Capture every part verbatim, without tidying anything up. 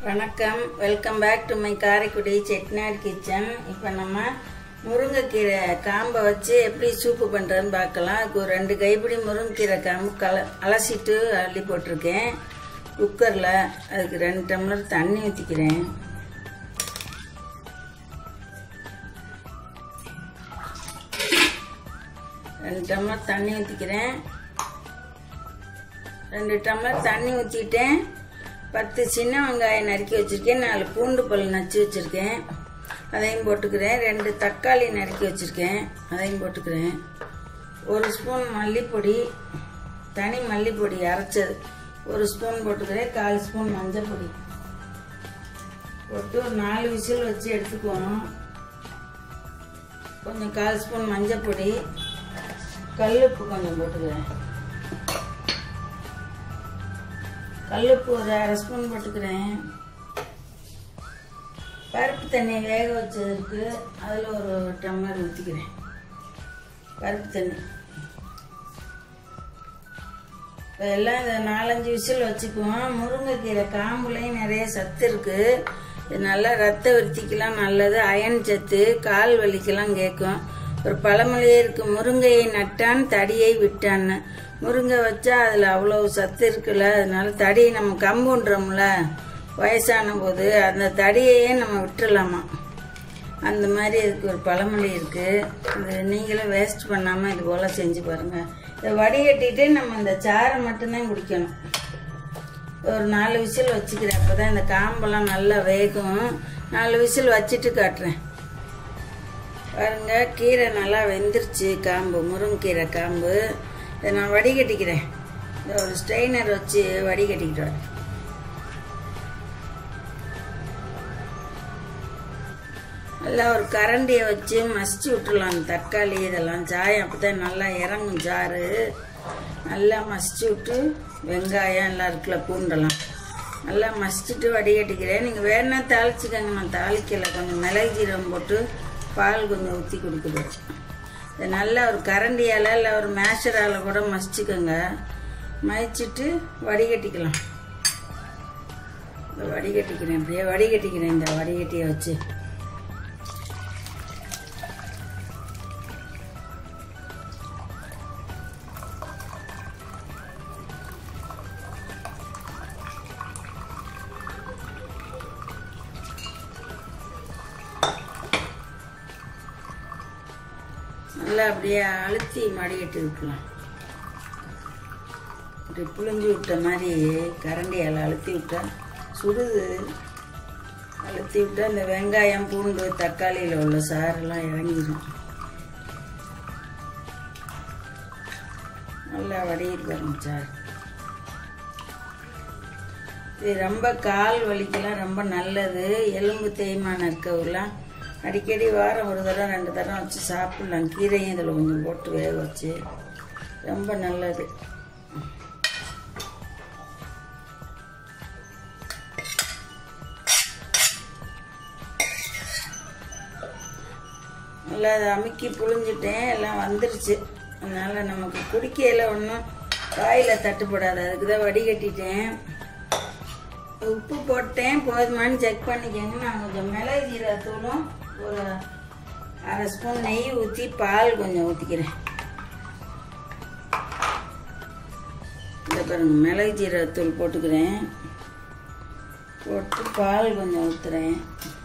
வணக்கம், welcome back to my Karaikudi Chettinad kitchen. இப்போ நம்ம முருங்கைக்கீரை காம்பை வச்சு எப்படி சூப்பு பண்ணுறதுன்னு பார்க்கலாம். அதுக்கு ஒரு ரெண்டு கைப்பிடி முருங்கைக்கீரை காம்பு கல அலசிட்டு அள்ளி போட்டிருக்கேன் குக்கரில். அதுக்கு ரெண்டு டம்ளர் தண்ணி ஊற்றிக்கிறேன். ரெண்டு டம்ளர் தண்ணி ஊற்றிக்கிறேன். ரெண்டு டம்ளர் தண்ணி ஊற்றிட்டேன். பத்து சின்ன வெங்காயம் நறுக்கி வச்சுருக்கேன். நாலு பூண்டு பல் நச்சு வச்சுருக்கேன், அதையும் போட்டுக்கிறேன். ரெண்டு தக்காளி நறுக்கி வச்சுருக்கேன், அதையும் போட்டுக்கிறேன். ஒரு ஸ்பூன் மல்லிப்பொடி, தனி மல்லிப்பொடி அரைச்சது ஒரு ஸ்பூன் போட்டுக்கிறேன். கால் ஸ்பூன் மஞ்சள் பொடி போட்டு ஒரு நாலு விசில் வச்சு எடுத்துக்குவோம். கொஞ்சம் கால் ஸ்பூன் மஞ்சள் பொடி, கல்லுப்பு கொஞ்சம் போட்டுக்கிறேன். கல்லுப்பு ஒரு அரை ஸ்பூன் போட்டுக்கிறேன். பருப்பு தண்ணி வேக வச்சதுக்கு அதில் ஒரு டம்ளர் ஊற்றிக்கிறேன். பருப்பு தண்ணி இப்போ எல்லாம் இந்த நாலஞ்சு விசில் வச்சுக்குவோம். முருங்கைக்கீரை காம்புலையும் நிறைய சத்து இருக்குது. இது நல்லா ரத்த விருத்திக்கெல்லாம் நல்லது. அயன் சத்து, கால் வலிக்கெல்லாம் கேட்கும். ஒரு பழமொழியே இருக்கு, முருங்கையை நட்டான் தடியை விட்டான்னு. முருங்கை வச்சா அதில் அவ்வளோ சத்து இருக்குல்ல, அதனால தடியை நம்ம கம்புன்றோம்ல வயசான போது, அந்த தடியையே நம்ம விட்டுடலாமா. அந்த மாதிரி இதுக்கு ஒரு பழமொழி இருக்குது. இது நீங்களும் வேஸ்ட் பண்ணாமல் இது போல் செஞ்சு பாருங்கள். இதை வடிகட்டிட்டு நம்ம இந்த சாறை மட்டும்தான் குடிக்கணும். ஒரு நாலு விசில் வச்சுக்கிறேன், அப்போ தான் இந்த காம்பெல்லாம் நல்லா வேகும். நாலு விசில் வச்சுட்டு காட்டுறேன் பாருங்க. கீரை நல்லா வெந்துருச்சு, காம்பு முருங்கைக்கீரை காம்பு. இதை நான் வடிகட்டிக்கிறேன். இந்த ஒரு ஸ்ட்ரெயினர் வச்சு வடிகட்டிக்கிட்டு நல்லா ஒரு கரண்டியை வச்சு மசிச்சு விட்டுடலாம். தக்காளி இதெல்லாம் சாயம் அப்போ தான் நல்லா இறங்கும் சாறு. நல்லா மசிச்சு விட்டு வெங்காயம் எல்லாம் இருக்குல்ல, பூண்டெல்லாம் நல்லா மசிச்சுட்டு வடிகட்டிக்கிறேன். நீங்கள் வேணா தாளிச்சுக்கோங்க, நான் தாளிக்கலை. கொஞ்சம் மிளகு ஜீரகம் போட்டு பால் கொஞ்சம் ஊற்றி கொடுக்குறேன். இதை நல்லா ஒரு கரண்டியால் இல்லை ஒரு மேஷரால் கூட மசிச்சுக்கோங்க. மசிச்சுட்டு வடிகட்டிக்கலாம். இந்த வடிகட்டிக்கிறேன், இப்படியே வடிகட்டிக்கிறேன். இந்த வடிகட்டியை வச்சு நல்லா அப்படியே அழுத்தி மடிக்கிட்டு இருக்கலாம். இப்படி புழிஞ்சு விட்ட மாதிரி கரண்டியால் அழுத்தி விட்டா சுடுது. அழுத்தி விட்டா இந்த வெங்காயம், பூண்டு, தக்காளியில் உள்ள சாரெல்லாம் இறங்கிடும். நல்லா வடிகிட்டு பாருங்க சார். இது ரொம்ப கால் வலிக்கெல்லாம் ரொம்ப நல்லது. எலும்பு தேய்மானம் இருக்கவங்களாம் அடிக்கடி வாரம் ஒரு தடவை ரெண்டு தடவை வச்சு சாப்பிட்லாம். கீரையும் இதில் கொஞ்சம் போட்டு வேக வச்சு ரொம்ப நல்லது. நல்லா அதை அமுக்கி புழிஞ்சிட்டேன், எல்லாம் வந்துருச்சு. அதனால் நமக்கு குடிக்கையில் ஒன்றும் காயில் தட்டுப்படாது. அதுக்கு தான் வடிகட்டிட்டேன். உப்பு போட்டேன், போதுமானு செக் பண்ணிக்கோங்க. நான் கொஞ்சம் மிளகு ஜீரகத்தூளும் ஒரு அரை ஸ்பூன் நெய் ஊற்றி பால் கொஞ்சம் ஊற்றிக்கிறேன். இந்த பாருங்க, மிளகு ஜீரகத்தூள் போட்டுக்கிறேன். போட்டு பால் கொஞ்சம் ஊற்றுறேன்.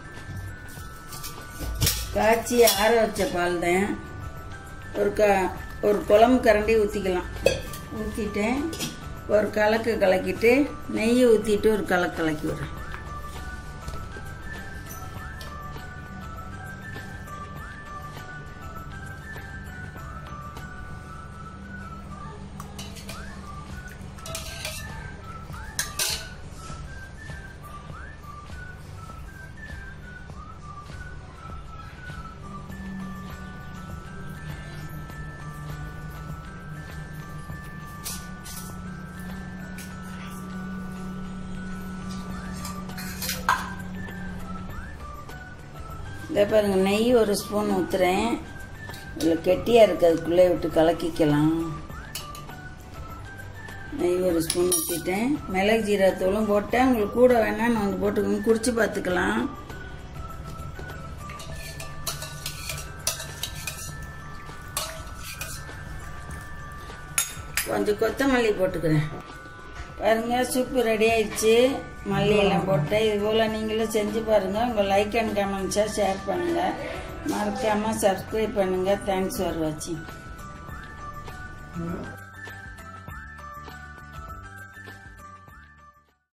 காய்ச்சி ஆற வச்ச பால் தான். ஒரு க ஒரு குழம்பு கரண்டி ஊற்றிக்கலாம். ஊற்றிட்டேன். ஒரு கலக்கு கலக்கிட்டு நெய் ஊற்றிட்டு ஒரு கலக்கு கலக்கி விடுறேன். இதை பாருங்க, நெய் ஒரு ஸ்பூன் ஊற்றுறேன். இதில் கெட்டியாக இருக்குது, அதுக்குள்ளே விட்டு கலக்கிக்கலாம். நெய் ஒரு ஸ்பூன் ஊற்றிட்டேன். மிளகு ஜீரகத்தூளும் போட்டேன். உங்களுக்கு கூட வேணான்னு வந்து போட்டுக்கணும், குடிச்சு பார்த்துக்கலாம். கொஞ்சம் கொத்தமல்லி போட்டுக்கிறேன். பாருங்க, சூப்பு ரெடி ஆயிடுச்சு. மல்லியெல்லாம் போட்டேன். இது போல் நீங்களும் செஞ்சு பாருங்கள். உங்கள் லைக் அண்ட் கமெண்ட்ஸை ஷேர் பண்ணுங்கள். மறக்காமல் சப்ஸ்கிரைப் பண்ணுங்கள். தேங்க்ஸ் ஃபார் வாட்சிங்.